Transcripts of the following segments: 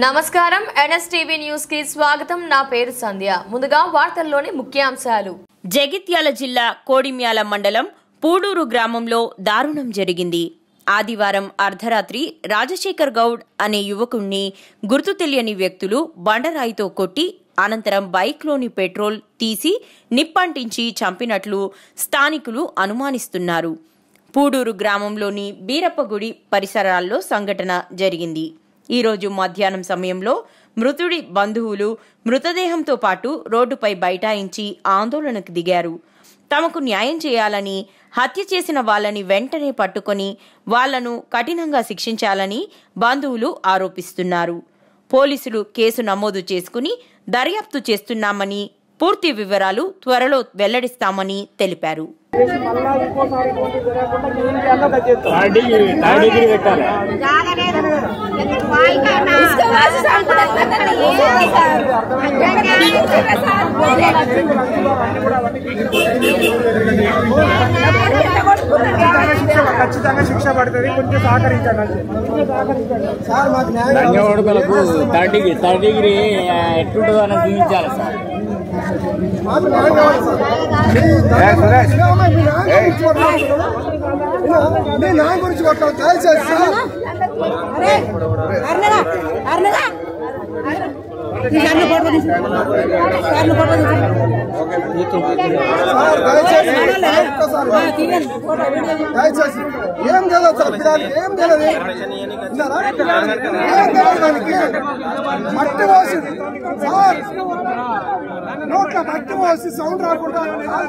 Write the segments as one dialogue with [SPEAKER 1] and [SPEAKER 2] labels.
[SPEAKER 1] నమస్కారం NSTV news కి స్వాగతం। నా పేరు సంధ్య। ముందుగా వార్తల్లోని ముఖ్యాంశాలు।
[SPEAKER 2] జగిత్యాల జిల్లా కోడిమ్యాల మండలం పూడూరు గ్రామంలో దారుణం జరిగింది। ఆదివారం అర్ధరాత్రి రాజశేఖర్ గౌడ్ అనే యువకుణ్ణి గుర్తు తెలియని వ్యక్తులు బండరాయితో కొట్టి అనంతరం బైక్లోని పెట్రోల్ తీసి నిప్పంటించి చంపినట్లు స్థానికులు అనుమానిస్తున్నారు। పూడూరు గ్రామంలోని బీరప్పగుడి పరిసరాల్లో సంఘటన జరిగింది। ఈ రోజు మధ్యాహ్నం సమయంలో మృతుడి బంధువులు మృతదేహంతో పాటు రోడ్డుపై బైఠాయించి ఆందోళనకు దిగారు। తమకు న్యాయం చేయాలని, హత్య చేసిన వాళ్ళని వెంటనే పట్టుకొని వాళ్లను కఠినంగా శిక్షించాలని బంధువులు ఆరోపిస్తున్నారు। పోలీసులు కేసు నమోదు చేసుకుని దర్యాప్తు చేస్తున్నామని, పూర్తి వివరాలు త్వరలో వెల్లడిస్తామని తెలిపారు।
[SPEAKER 3] ఖచ్చితంగా శిక్ష పడుతుంది, కొంచెం సహకరించండి।
[SPEAKER 4] ధన్యవాదాలకు థర్డ్ డిగ్రీ ఎట్లుంటుందో అని చూపించాలి సార్।
[SPEAKER 3] నా గురించి కొట్టాలి దయచేసి సార్। దయచేసి ఏం కదా సార్, ఏం తెలియదు, మట్టి పోసి సార్, నోట్ల మట్టి పోసి సౌండ్ రాకుండా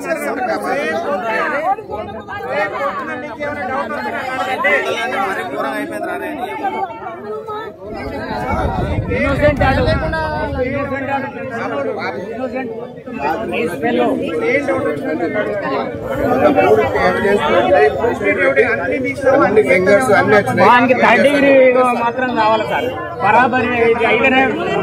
[SPEAKER 4] వానికి థర్డ్ డిగ్రీ మాత్రం కావాలి సార్, బరాబరి అయితేనే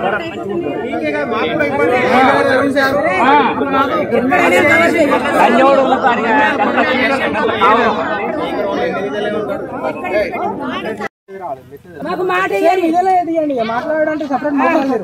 [SPEAKER 5] మాకు మాట మాట్లాడాలంటే సపరేట్ మాట్లాడలేరు।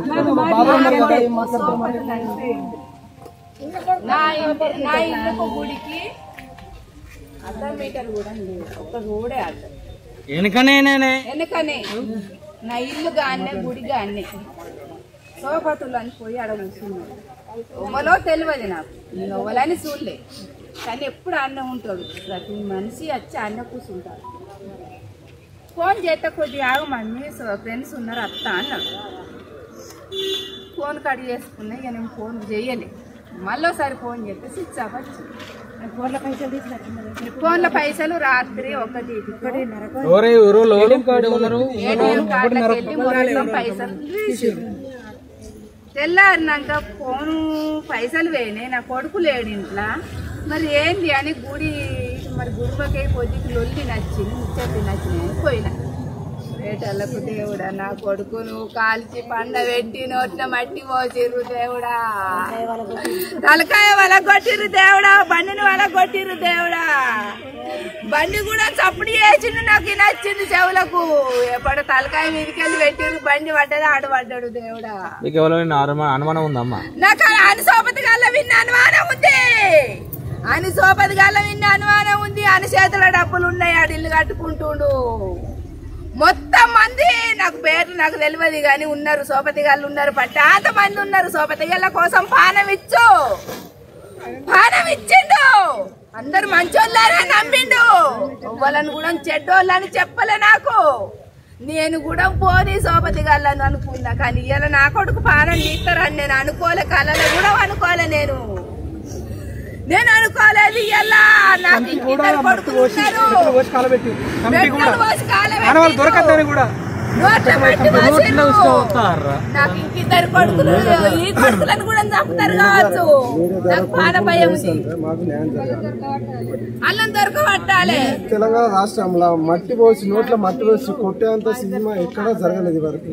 [SPEAKER 6] నా ఇల్లుకు గుడికి 1/2 మీటర్ కూడా లేదు, ఒక రోడే అర్థం
[SPEAKER 5] వెనుకనే
[SPEAKER 6] నా ఇల్లు గానే గుడి గానే సోపతులు అని పోయి అడ కూర్చున్నాడు। ఎవరో తెలియదు నాకు, నేను ఎవరని చూడలే, కానీ ఎప్పుడు అన్న ఉంటాడు, ప్రతి మనిషి వచ్చి అన్న కూర్చుంటాడు। ఫోన్ చేస్తే కొద్దిగా ఆగమని ఫ్రెండ్స్ ఉన్నారు అత్త అన్నాడు। ఫోన్ కట్ చేసుకున్నా, ఇక నేను ఫోన్ చేయలే, మళ్ళీసారి ఫోన్ చేస్తే స్విచ్ ఆఫ్ వచ్చింది। ఫోన్ల పైసలు రాత్రి 1 పైసలు తెల్లారినాక ఫోను పైసలు వేయినాయి, నా కొడుకు లేడు ఇంట్లో, మరి ఏంది అని గుడి గుడిపై పొద్దుకి లొల్లి నచ్చింది, ముచ్చట్లు నచ్చినాయి పోయినా। రేటలకు దేవుడా, నా కొడుకును కాల్చి పండ పెట్టి నోట్ల మట్టి పోసిర్రు దేవుడా, తలకాయ వలగొట్టిర్రు దేవుడా, బండిని వలగొట్టిర్రు దేవుడా, బండి కూడా చప్పుడు చేసిండు, నాకు నచ్చింది చెవులకు, ఎప్పుడు తలకాయ మీదకెళ్ళి పెట్టిర్రు, బండి పడ్డది ఆడబడ్డాడు దేవుడా।
[SPEAKER 4] అనుమానం ఉందమ్మా
[SPEAKER 6] నాకు అనుసోపతి గల్ల విన్న అనుమానం ఉంది, అనుసోపతి గల్ల విన్న అనుమానం ఉంది, అని చేతుల డబ్బులు ఉన్నాయి, ఆడు ఇల్లు కట్టుకుంటుండు, మొత్తం మంది నాకు పేరు నాకు తెలియదు కానీ ఉన్నారు, సోపతి గాళ్ళు ఉన్నారు, పట్టాంత మంది ఉన్నారు, సోపతి గళ్ళ కోసం పానం ఇచ్చిండు, అందరు మంచోళ్ళారా నమ్మిండు, వాళ్ళని కూడా చెడ్డోళ్ళని చెప్పలే నాకు, నేను కూడా పోనీ సోపతి గాళ్ళని అనుకున్నా, కానీ ఇలా నా కొడుకు పానం తీస్తారని నేను అనుకోలే, కళలో కూడా అనుకోలే, నేను అనుకోలేదు, ఇలా నాకు ఇద్దరు కొడుకులు ఉన్నారు,
[SPEAKER 3] దొరకద్దని కూడా
[SPEAKER 6] నాకు ఇంకిద్దరు కొడుకులు, ఈ కొడుకులను కూడా చంపుతారు కావచ్చు, నాకు పాన భయం ఉంది, అల్లం దొరకబట్టాలి।
[SPEAKER 3] తెలంగాణ రాష్ట్రంలో మట్టి పోసి నోట్ల మట్టి పోసి కొట్టేంత సినిమా ఎక్కడా జరగలేదు వరకు।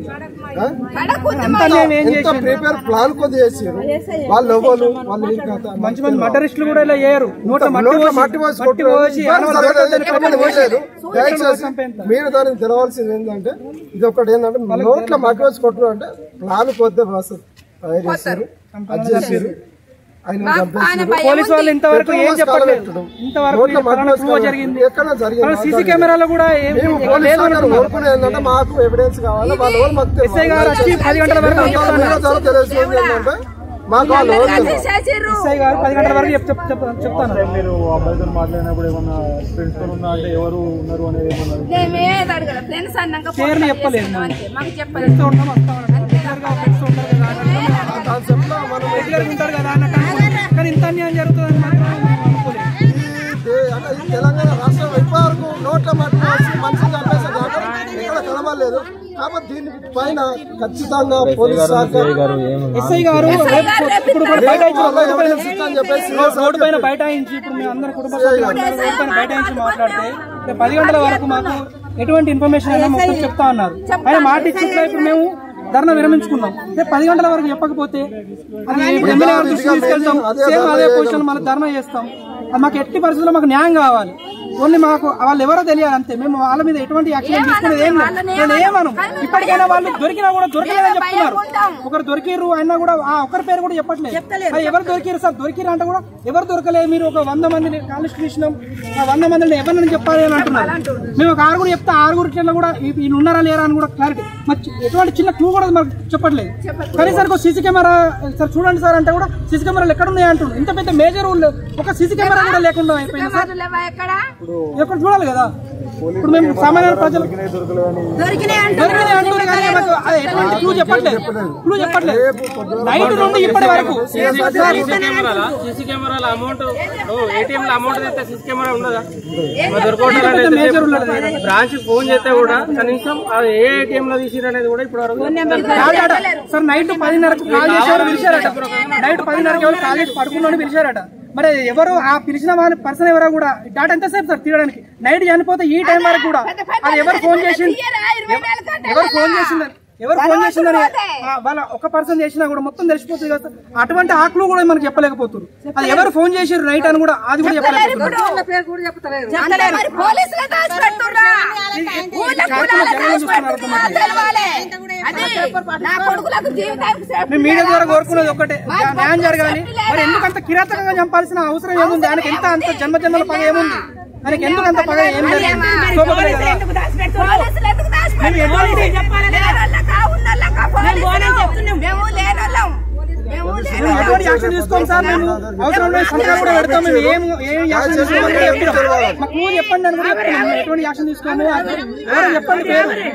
[SPEAKER 3] ప్రిపేర్ ప్లాన్ కొద్ది చేసారు వాళ్ళు, ఎవరు వాళ్ళు మంచి మంది మటరిస్టులు కూడా ఇలా చేయరు, నోట్ల మట్టి పోసి మీరు దాన్ని తెలవాల్సింది ఏంటంటే ఇది ఒకటి ఏంటంటే నోట్ల మట్టి వచ్చి కొట్టడం అంటే ప్లాన్ కొద్ది బస్సు తయారు చేస్తారు, అది చేసారు.
[SPEAKER 5] పోలీసు వాళ్ళు ఇంతవరకు ఏం చెప్పట్లేదు. ఇంతవరకు జరిగింది సీసీ కెమెరాలో కూడా
[SPEAKER 3] ఏంటంటే మాకు ఎవిడెన్స్ కావాలి. వాళ్ళ వాళ్ళు మాకు
[SPEAKER 5] ఎస్ఐ గారు వచ్చి 10 గంటల వరకు
[SPEAKER 3] మాకు వాళ్ళు
[SPEAKER 5] ఎస్ఐ గారు 10 గంటల వరకు చెప్తాను.
[SPEAKER 7] మీరు అబ్బాయితో మాట్లాడినప్పుడు ఏమన్నా ఫ్రెండ్స్ తో ఉన్నా అంటే ఎవరు ఉన్నారు అనేది
[SPEAKER 5] పేర్లు చెప్పలేదు. ఉంటారు కదా కానీ ఇంత అన్యాయం జరుగుతుంది.
[SPEAKER 3] తెలంగాణ రాష్ట్రం ఇప్పటివరకు నోట్ల మట్టి మనుషులు చంపేసారు ఎక్కడ కనబడలేదు. కాబట్టి దీనిపైన ఖచ్చితంగా పోలీస్ శాఖ
[SPEAKER 5] ఎస్ఐ గారు ఇప్పుడు రోడ్డు పైన బైఠాయించి ఇప్పుడు మేము అందరం కుటుంబ సభ్యులు రోడ్డు పైన బైఠాయించి మాట్లాడితే 10 గంటల వరకు మాకు ఎటువంటి ఇన్ఫర్మేషన్ అయినా మొత్తం చెప్తా అన్నారు. ఆయన మాట ఇచ్చి ఇప్పుడు మేము ధర్నా విరమించుకున్నాం. 10 గంటల వరకు చెప్పకపోతే అది ఎమ్మెల్యే గారి దృష్టికి తీసుకెళ్తాం. సేమ్ అదే పొజిషన్ మనం ధర్నా చేస్తాం. మాకు ఎట్టి పరిస్థితుల్లో మాకు న్యాయం కావాలి. ఓన్లీ మాకు వాళ్ళు ఎవరో తెలియాలి అంతే. మేము వాళ్ళ మీద ఎటువంటి యాక్షన్ తీసుకునేది ఏం లేదు. నేను ఏమను ఇప్పటికైనా వాళ్ళు దొరికినా కూడా దొరకలేదని చెప్తున్నారు. ఒకరు దొరికిర్రు అయినా కూడా ఆ ఒకరి పేరు కూడా చెప్పట్లేదు. ఎవరు దొరికిరు సార్ దొరికిరు అంటే కూడా ఎవరు దొరకలేదు. మీరు ఒక 100 మందిని కాలేజ్ తీసినాం, ఆ 100 మందిని ఎవరిని చెప్పాలి అని అంటున్నారు. మేము ఒక 6 చెప్తే 6 కూడా వీళ్ళు ఉన్నారా లేరా అని కూడా క్లారిటీ ఎటువంటి చిన్న క్లూ కూడా మాకు చెప్పట్లేదు. కనీసరికి సీసీ కెమెరా సార్ చూడండి సార్ అంటే కూడా సీసీ కెమెరాలు ఎక్కడ ఉన్నాయి అంటున్నారు. ఇంత పెద్ద మేజర్ ఒక సీసీ కెమెరా కూడా లేకుండా అయిపోయింది సార్. ఎక్కడ చూడాలి కదా. ఇప్పుడు మేము సామాన్య ప్రజలు దొరికినాయి అంటున్నారు కానీ ఎటువంటి క్లూ చెప్పట్లేదు. నైట్ నుండి ఇప్పటి వరకు
[SPEAKER 4] సీసీ కెమెరాల అమౌంట్ ఏటీఎం లో అమౌంట్ అయితే సీసీ కెమెరా ఉండదా? బ్రాంచ్ ఫోన్ చేస్తే కూడా కనీసం ఏ ఏటీఎం లో తీసిరు అనేది కూడా ఇప్పుడు వరకు
[SPEAKER 5] సార్ నైట్ 10:30కు కాల్ చేశారు, పిలిచారట. నైట్ 10:30కి ఎవరు కాల్ చేసి పడుకున్నాడు పిలిచారట. మరి ఎవరు ఆ పిలిచిన వాళ్ళ పర్సన్ ఎవరో కూడా డాటా ఎంతసేపు సార్ తీయడానికి? నైట్ చనిపోతే ఈ టైం వరకు కూడా అది ఎవరు ఫోన్ చేసిందని వాళ్ళ ఒక పర్సన్ చేసినా కూడా మొత్తం తెలిసిపోతుంది కదా. అటువంటి ఆకులు కూడా మనకు చెప్పలేకపోతున్నారు. అది ఎవరు ఫోన్ చేసారు నైట్ అని కూడా అది కూడా చెప్పలేకపోతున్నారు. మేము మీడియా ద్వారా కోరుకున్నది ఒకటే, న్యాయం జరగాలి. మరి ఎందుకంత కిరాతకంగా చంపాల్సిన అవసరం ఏముంది? ఆయనకి ఎంత అంత జన్మజన్మల పగ ఏముంది? ఆయనకి ఎందుకు అంత పగ ఏం జరిగింది? ఎటువంటి యాక్షన్ తీసుకోం సార్. మేము అవసరం లేదు సంతకాలు కూడా పెడతాం. మేము ఏం యాక్షన్ తీసుకోమని కూడా చెప్తాం. మాకు చెప్పండి అని కూడా చెప్తాం. ఎటువంటి యాక్షన్ తీసుకోము. ఎవరు చెప్పండి పేరు.